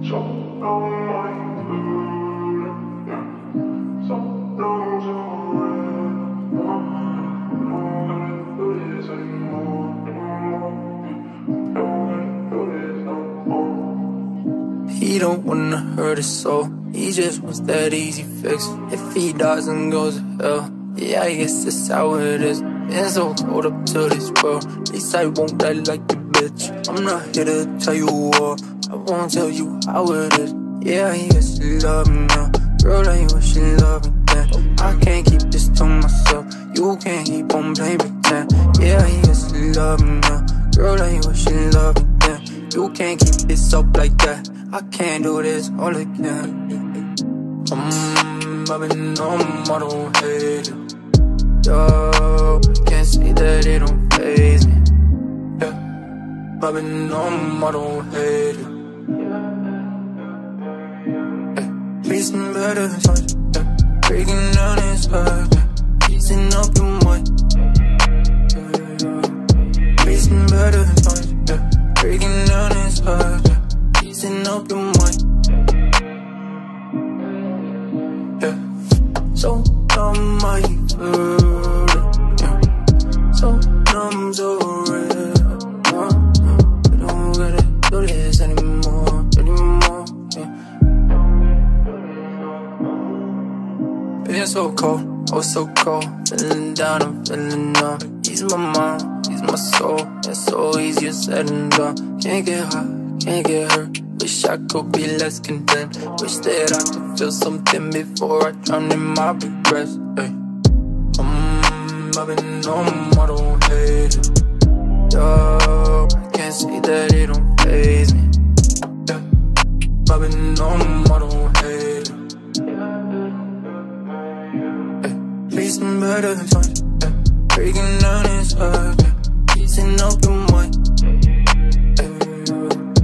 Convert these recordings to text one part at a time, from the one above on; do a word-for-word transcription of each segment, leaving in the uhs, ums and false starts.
He don't wanna hurt his soul, he just wants that easy fix. If he dies and goes to hell, yeah, I guess that's how it is. Been so cold up to this world, at least I won't die like a bitch. I'm not here to tell you all, I won't tell you how it is. Yeah, I guess you love me now, girl, I wish you love me then. I can't keep this to myself, you can't keep on playing pretend. Yeah, I guess you love me now, girl, I wish you love me then. You can't keep this up like that, I can't do this all again. Um, I've been numb, I don't hate it. Yo, can't say that it don't faze me. Yeah, I've been numb, I don't hate it. Yeah, facing better times, yeah, breaking down his heart, yeah, easing up your mind. Yeah, yeah, facing better times, yeah, breaking down his heart, yeah, easing up your mind. Yeah, so numb I feel it, yeah, so numb, so real. uh, I don't gotta do this anymore, anymore, yeah. Been so cold, oh so cold, feeling down, I'm feeling numb. Ease my mind, ease my soul, it's so easier said than done. Can't get high, can't get hurt, wish I could be less content. Wish that I could feel something before I drown in my regrets. Ay. Um, I've been numb, I don't hate it. Yo, I can't say that it don't faze me. Yeah, I've been numb, I don't hate it. Ay. Facing better times, yeah, breaking down his heart, yeah, easing up your mind.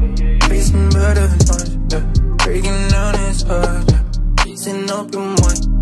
Facing better times, yeah, breaking down his heart, yeah, easing up your mind.